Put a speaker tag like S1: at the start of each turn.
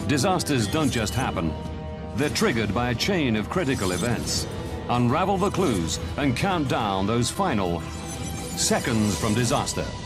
S1: Disasters don't just happen. They're triggered by a chain of critical events. Unravel the clues and count down those final seconds from disaster.